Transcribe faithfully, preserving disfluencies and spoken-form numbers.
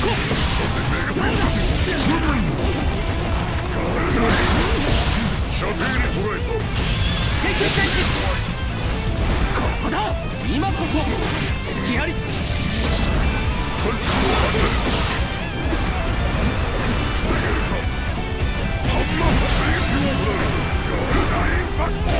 射程に捉えた。 敵戦士ここだ。今こそ隙あり。 パンチを放つ。防げるか。ハンマー追撃を行う。ガルダインパクト。